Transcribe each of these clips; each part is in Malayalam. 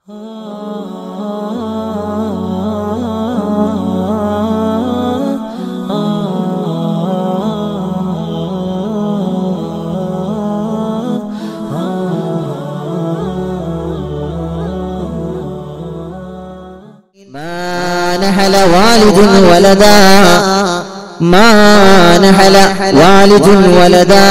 والد ولدا ما نحل والد ولدا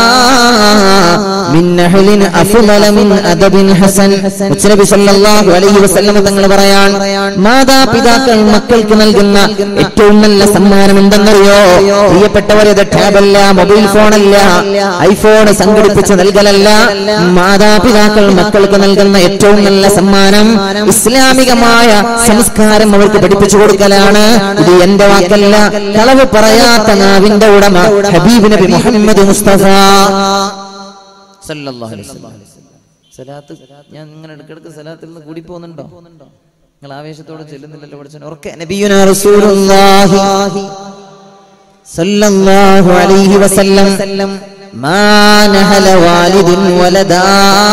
من نحل أفضل من أدب حسن. നബി സല്ലല്ലാഹു അലൈഹി വസല്ലം തങ്ങൾ പറയാൻ, മാതാപിതാക്കൾ മക്കൾക്ക് നൽകുന്ന ഏറ്റവും നല്ല സമ്മാനം എന്തെന്നറിയോ? പ്രിയപ്പെട്ടവരെ, ടാബല്ല, മൊബൈൽ ഫോണല്ല, ഐഫോൺ സംഘടിപ്പിച്ച് നൽകലല്ല. മാതാപിതാക്കൾ മക്കൾക്ക് നൽകുന്ന ഏറ്റവും നല്ല സമ്മാനം ഇസ്ലാമികമായ സംസ്കാരം അവർക്ക് പഠിപ്പിച്ചു കൊടുക്കലാണ്. ഇത് എന്റെ വാക്കല്ല, കളവ് പറയാത്ത നാവിന്റെ ഉടമ ഹബീബ് നബി മുഹമ്മദ് മുസ്തഫ സല്ലല്ലാഹു അലൈഹി വസല്ലം. സലാത്ത് ഞാൻ ഇങ്ങനെ ഇടയ്ക്കിടയ്ക്ക് സലാത്തിൽ നിന്ന് കൂടി പോകുന്നുണ്ടോ? നിങ്ങൾ ആവേശത്തോടെ ചെല്ലുന്നില്ലല്ലോ പഠിച്ചോ. ഓർക്കെ നബിയുനാ റസൂലുള്ളാഹി സല്ലല്ലാഹു അലൈഹി വസല്ലം മാ നഹല വാലിദുൻ വലദാ.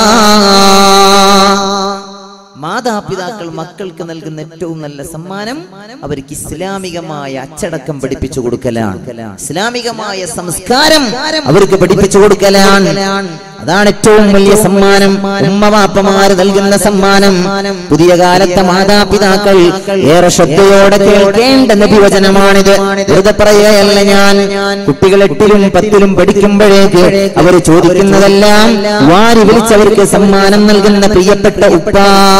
മാതാപിതാക്കൾ മക്കൾക്ക് നൽകുന്ന ഏറ്റവും നല്ല സമ്മാനം അവർക്ക് ഇസ്ലാമികമായ അച്ചടക്കം പഠിപ്പിച്ചു കൊടുക്കലാണ്. ഇസ്ലാമികമായ സംസ്കാരം അവർക്ക് പഠിപ്പിച്ചു കൊടുക്കലാണ്. അതാണ് ഏറ്റവും വലിയ സമ്മാനം. ഉമ്മവാപ്പമാര് നൽകുന്ന സമ്മാനം. പുതിയ കാലത്തെ മാതാപിതാക്കൾ ഏറെ ശ്രദ്ധയോടെ കേൾക്കേണ്ട നബിവചനമാണിത്. വെറുതെ പറയുകയല്ല ഞാൻ. കുട്ടികൾ 8ലും 10ലും പഠിക്കുമ്പോഴേക്ക് അവർ ചോദിക്കുന്നതെല്ലാം വാരി വിളിച്ചവർക്ക് സമ്മാനം നൽകുന്ന പ്രിയപ്പെട്ട ഉപ്പ,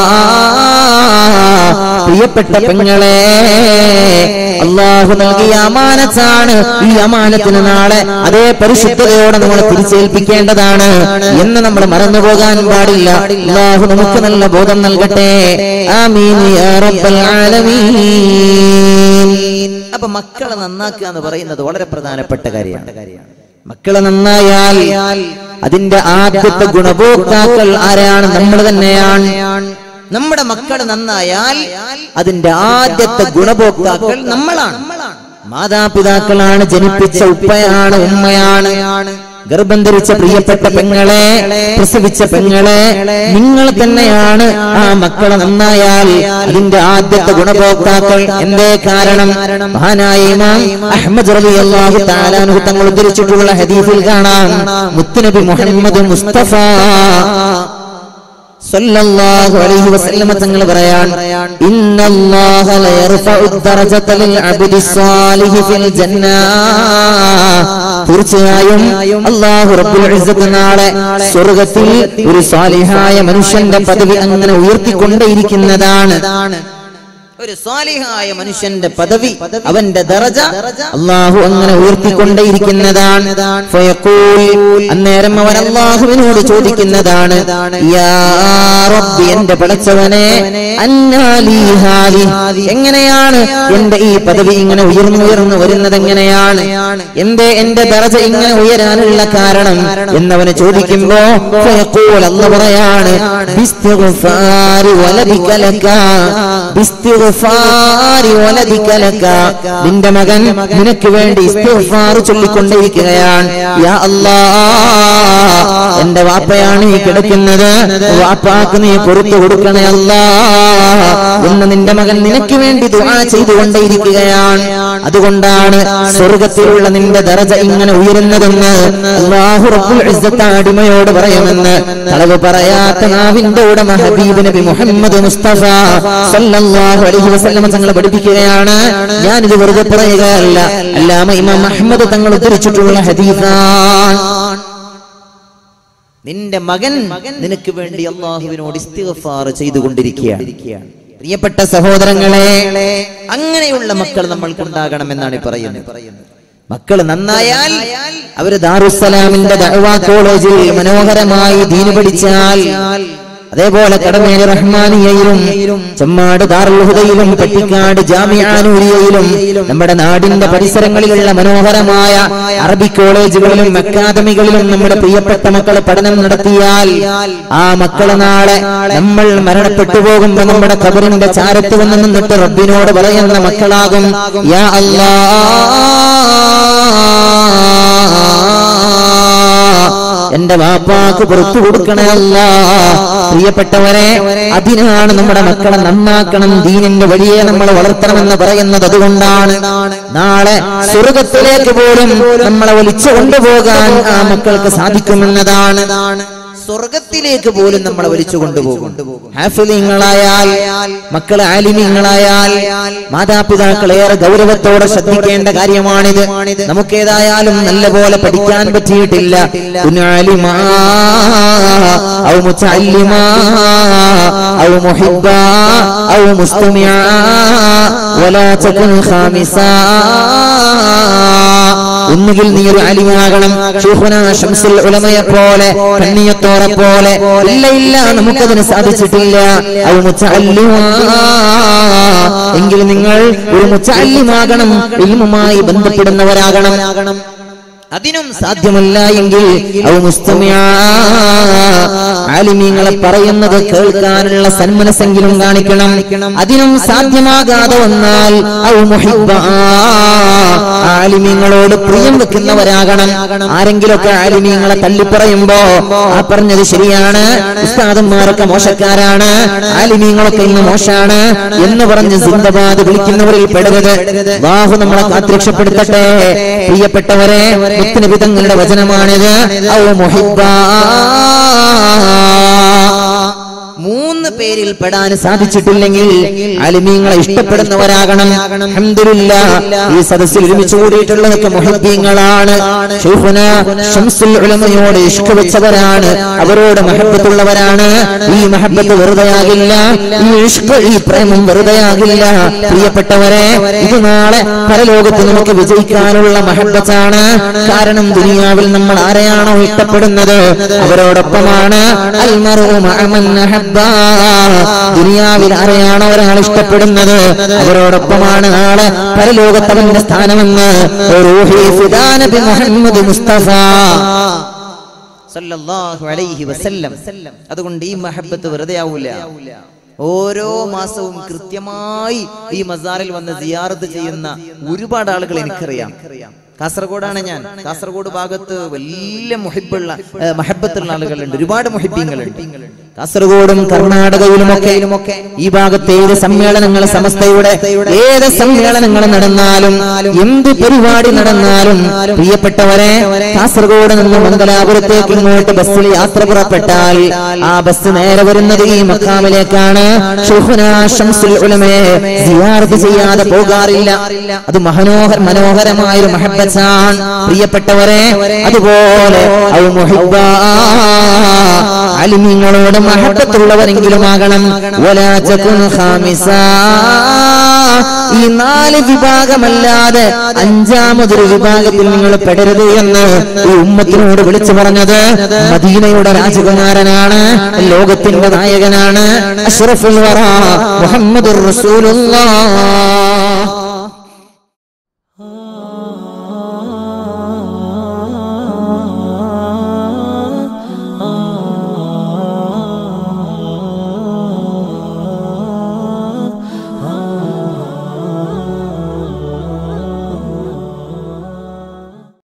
പ്രിയപ്പെട്ട പെങ്ങളെ, അല്ലാഹു നൽകിയ അമാനത്താണ്. ഈ അമാനത്തിന് നാളെ അതേ പരിശുദ്ധതയോടെ നമ്മൾ തിരിച്ചേൽപ്പിക്കേണ്ടതാണ് എന്ന് നമ്മൾ മറന്നുപോകാൻ പാടില്ല. അല്ലാഹു നമുക്ക് നല്ല ബോധം നൽകട്ടെ. ആമീൻ യാ റബ്ബൽ ആലമീൻ. അപ്പൊ മക്കളെ നന്നാക്കുക എന്ന് പറയുന്നത് വളരെ പ്രധാനപ്പെട്ട കാര്യമാണ്. മക്കളെ നന്നായാൽ അതിന്റെ ആദ്യത്തെ ഗുണഭോക്താക്കൾ ആരാണ്? നമ്മൾ തന്നെയാണ്. നമ്മുടെ മക്കൾ നന്നായാൽ അതിന്റെ ആദ്യത്തെ ഗുണഭോക്താക്കൾ നമ്മളാണ്. മാതാപിതാക്കളാണ്, ജനിപ്പിച്ച ഉപ്പയാണ്, ഉമ്മയാണ്, ഗർഭം ധരിച്ച പ്രിയപ്പെട്ട പെങ്ങളെ, പ്രസവിച്ച പെങ്ങളെ, നിങ്ങൾ തന്നെയാണ്. ആ മക്കളെ നന്നായാൽ അതിന്റെ ആദ്യത്തെ ഗുണഭോക്താക്കൾ. എന്തേ കാരണം? മഹാനായ ഇമാം അഹ്മദ് റളിയല്ലാഹു തആല അൻഹു തങ്ങൾ ഉദ്ധരിച്ചിട്ടുള്ള ഹദീസിൽ കാണാം, മുത്തുനബി മുഹമ്മദ് മുസ്തഫ സല്ലല്ലാഹു അലൈഹി വസല്ലം തങ്ങൾ പറയാൻ, ഇന്നല്ലാഹ ലയർഫഉ ദറജത ലിൽ അബ്ദി സ്വാലിഹി ഫിൽ ജന്ന. തീർച്ചയായും അല്ലാഹു റബ്ബുൽ ഇസ്സത്ത് നാളെ സ്വർഗ്ഗത്തിൽ ഒരു സാലിഹായ മനുഷ്യന്റെ പദവി അങ്ങനെ ഉയർത്തിക്കൊണ്ടേയിരിക്കുന്നതാണ്. ഒരു സ്വാലിഹായ മനുഷ്യന്റെ പദവി, അവന്റെ ദറജ അല്ലാഹു അങ്ങനെ ഉയർത്തിക്കൊണ്ടേയിരിക്കുന്നതാണ്. ഫയഖൂൽ, അന്നേരം അവൻ അല്ലാഹുവിനോട് ചോദിക്കുന്നതാണ്, യാ റബ്ബി, എന്റെ പടച്ചവനെ, അന്നാലി ഹാദി, എങ്ങനെയാണ് എന്റെ ഈ പദവി ഇങ്ങനെ ഉയർന്നു വരുന്നത്? എങ്ങനെയാണ് എന്റെ ദറജ ഇങ്ങനെ ഉയരാനുള്ള കാരണം എന്നവനെ ചോദിക്കുമ്പോ ഫയഖൂൽ, അല്ലാഹു പറയാണ്, ബിസ്തിഗ്ഫാരി വലദിക ലക, നിന്റെ മകൻ നിനക്ക് വേണ്ടി ഇസ്തിഗ്ഫാർ ചൊല്ലിക്കൊണ്ടിരിക്കുകയാണ്. യാ അല്ലാഹ്, എന്റെ വാപ്പയാണ് ഈ കിടക്കുന്നത്, വാപ്പാക്ക് നീ പുറത്തു കൊടുക്കണേ അല്ലാഹ് എന്ന് നിന്റെ മകൻ നിനക്ക് വേണ്ടി ദുആ ചെയ്തുകൊണ്ടേയിരിക്കുകയാണ്. അതുകൊണ്ടാണ് സ്വർഗ്ഗത്തിലുള്ള നിന്റെ ദറജ ഇങ്ങനെ ഉയരുന്നതെന്ന് അല്ലാഹു റബ്ബുൽ ഇസ്സത്ത് അടിമയോട് പറയുമെന്ന് കളവ് പറയാത്ത നാവിന്റെ ഉടമ ഹബീബ് നബി മുഹമ്മദ് മുസ്തഫ സല്ലല്ലാഹു അലൈഹി വസല്ലം തങ്ങൾ പഠിപ്പിക്കുകയാണ്. ഞാനിത് വെറുതെ പറയുകയല്ല, അല്ലാമ ഇമാം അഹ്മദ് തങ്ങൾ ഉദ്ധരിച്ചിട്ടുള്ള ഹദീസാണ്. നിന്റെ മകൻ നിനക്ക് വേണ്ടി അല്ലാഹുവിനോട് ഇസ്തിഗ്ഫാർ ചെയ്തുകൊണ്ടിരിക്കുകയാണ്. പ്രിയപ്പെട്ട സഹോദരങ്ങളെ, അങ്ങനെയുള്ള മക്കൾ നമ്മൾക്കുണ്ടാകണമെന്നാണ് പറയുന്നത്. മക്കൾ നന്നായാൽ അവര് ദാറുസ്സലാമിന്റെ ദഅവാ കോളേജിൽ മനോഹരമായി ദീൻ പഠിച്ചാൽ, അതേപോലെ കടമേരി റഹ്മാനിയയിലും ചെമ്മാട് ദാറുൽ ഹുദയിലും പെട്ടിക്കാട് ജാമിഅ നൂരിയയിലും നമ്മുടെ നാടിന്റെ പരിസരങ്ങളിലുള്ള മനോഹരമായ അറബി കോളേജുകളിലും അക്കാദമികളിലും നമ്മുടെ പ്രിയപ്പെട്ട മക്കൾ പഠനം നടത്തിയാൽ, ആ മക്കൾ നാളെ നമ്മൾ മരണപ്പെട്ടു പോകുമ്പോ നമ്മുടെ ഖബറിന്റെ ചാരത്ത് വന്ന് നിന്നിട്ട് റബ്ബിനോട് പറയുന്ന മക്കളാകും, യാ അല്ലാഹ് എന്റെ വാപ്പാക്ക് പുറത്തു കൊടുക്കണേ അല്ലാഹ്. പ്രിയപ്പെട്ടവരെ, അതിനാണ് നമ്മുടെ മക്കളെ നന്നാക്കണം, ദീനിന്റെ വഴിയെ നമ്മൾ വളർത്തണമെന്ന് പറയുന്നത്. അതുകൊണ്ടാണ് നാളെ സ്വർഗത്തിലേക്ക് പോലും നമ്മളെ വലിച്ചു കൊണ്ടുപോകാൻ ആ മക്കൾക്ക് സാധിക്കുമെന്നതാണ്. സ്വർഗത്തിലേക്ക് പോലും നമ്മളെ വലിച്ചു കൊണ്ടുപോകും. ഹാഫിളീങ്ങളായാൽ, മക്കളെ ആലിമീങ്ങളായാൽ, മാതാപിതാക്കൾ ഏറെ ഗൗരവത്തോടെ ശ്രദ്ധിക്കേണ്ട കാര്യമാണിത്. നമുക്കേതായാലും നല്ലപോലെ പഠിക്കാൻ പറ്റിയിട്ടില്ല. ഉനാലിമാ ഔ മുതഅല്ലിമാ ഔ മുഹിബ്ബാ ഔ മുസ്തമിആ വലാ തകുൻ ഖാമിസാ. ഒന്നുകിൽ നീ ഒരു അലിമാകണം, ശൈഖുനാ ശംസുൽ ഉലമയെ പോലെ, കണ്ണിയത്തോറെ പോലെ. ഇല്ല, നമുക്കതിന് സാധിച്ചിട്ടില്ല. ഔ മുതഅല്ലിമാ, എങ്കിൽ നിങ്ങൾ ഒരു മുതഅല്ലിമാകണം, ഇൽമുമായി ബന്ധപ്പെടുന്നവരാകണം. അതിനും സാധ്യമല്ല എങ്കിൽ ഔ മുസ്തമിആ, ആലിമീങ്ങളെ പറയുന്നത് കേൾക്കാനുള്ള സന്മനസ്സെങ്കിലും കാണിക്കണം. അതിനും സാധ്യമാകാതെ വന്നാൽ ഔ മുഹിബ്ബാ, ആലിമീങ്ങളോട് പ്രിയം വെക്കുന്നവരാകണം. ആരെങ്കിലൊക്കെ ആലിമീങ്ങളെ തള്ളിപ്പറയുമ്പോ ആ പറഞ്ഞത് ശരിയാണ്, ഉസ്താദന്മാരൊക്കെ മോശക്കാരാണ്, ആലിമീങ്ങളൊക്കെ ഇന്ന് മോശാണ് എന്ന് പറഞ്ഞ് സിന്ദബാദ് വിളിക്കുന്നവരിൽ പെടരുത്. അല്ലാഹു നമ്മളെ കാത്തുരക്ഷപ്പെടുത്തട്ടെ. പ്രിയപ്പെട്ടവരെ, മുത്തുനബി തങ്ങളുടെ വചനമാണിത്. ഔ മുഹിബ്ബാ, മൂന്ന് പേരിൽ പെടാൻ സാധിച്ചിട്ടില്ലെങ്കിൽ ആലിമീങ്ങളെ ഇഷ്ടപ്പെടുന്നവരാകണം. അൽഹംദുലില്ലാഹ്, ഈ സദസ്സിൽ ഒരുമിച്ച് കൂടിയിട്ടുള്ളതൊക്കെ മുഹബ്ബീങ്ങളാണ്. ശൈഖുനാ ശംസുൽ ഉലമയോട് ഇഷ്ക വെച്ചവരാണ്, അവരോട് മഹബ്ബത്തുള്ളവരാണ്. ഈ മഹബ്ബത്ത് വെറുതെയാകില്ല, ഈ ഇഷ്ക, ഈ പ്രേമം വെറുതെയാകില്ല. പ്രിയപ്പെട്ടവരെ, ഇത് നാളെ പരലോകത്ത് നമുക്ക് വിജയിക്കാനുള്ള മഹബ്ബത്താണ്. കാരണം ദുനിയാവിൽ നമ്മൾ ആരെയാണോ ഇഷ്ടപ്പെടുന്നത് അവരോടൊപ്പമാണ്. അൽ മർഉ മഅ മൻ അഹബ്ബ, ദുനിയാവിൽ ആരെയാണോ ഒരാൾ ഇഷ്ടപ്പെടുന്നത് അവരോടൊപ്പമാണ് നാളെ പരലോകത്തവന്റെ സ്ഥാനമെന്ന് റൂഹി ഫിദാ നബി മുഹമ്മദ് മുസ്തഫ സല്ലല്ലാഹു അലൈഹി വസല്ലം. അതുകൊണ്ട് ഈ മഹബ്ബത്ത് വെറുതെയാവൂല. ഓരോ മാസവും കൃത്യമായി ഈ മസാറിൽ വന്ന് സിയാറത്ത് ചെയ്യുന്ന ഒരുപാട് ആളുകൾ എനിക്കറിയാം. കാസർഗോഡാണ് ഞാൻ. കാസർഗോഡ് ഭാഗത്ത് വലിയ മഹബ്ബത്തുള്ള ആളുകളുണ്ട്, ഒരുപാട് മുഹിബ്ബീങ്ങളുണ്ട്. കാസർഗോഡും കർണാടകയിലുമൊക്കെ ഈ ഭാഗത്ത് ഏത് സമ്മേളനങ്ങൾ, സമസ്തയുടെ ഏത് സമ്മേളനങ്ങൾ നടന്നാലും, എന്ത് പരിപാടി നടന്നാലും, പ്രിയപ്പെട്ടവരെ, കാസർഗോഡ് നിന്ന് മംഗലാപുരത്തേക്ക് ഇങ്ങോട്ട് ബസ്സിൽ യാത്ര പുറപ്പെട്ടാൽ ആ ബസ് നേരെ വരുന്നത് ഈ മഖാമിലേക്കാണ്. ശൈഖുനാ ശംസുൽ ഉലമയെ സിയാറത്ത് ചെയ്യാതെ പോകാറില്ല. അത് മനോഹരമായൊരു മഹബ്ബത്ത്. പ്രിയപ്പെട്ടവരെ, അതുപോലെ ഔ മുഹിബ്ബാ, അലിമീങ്ങളോട് മഹബ്ബത്തുള്ളവരെങ്കിലും ആകണം. വലാ തകുൻ ഖാമിസാ, ഈ 4 വിഭാഗമല്ലാതെ 5ാമതൊരു വിഭാഗത്തിൽ നിങ്ങൾ പെടരുത് എന്ന് ഈ ഉമ്മത്തിനോട് വിളിച്ചു പറഞ്ഞത് മദീനയുടെ രാജകുമാരനാണ്, ലോകത്തിന്റെ നായകനാണ്, അഷ്റഫുൽ വറാ മുഹമ്മദുർ റസൂലുള്ളാഹ്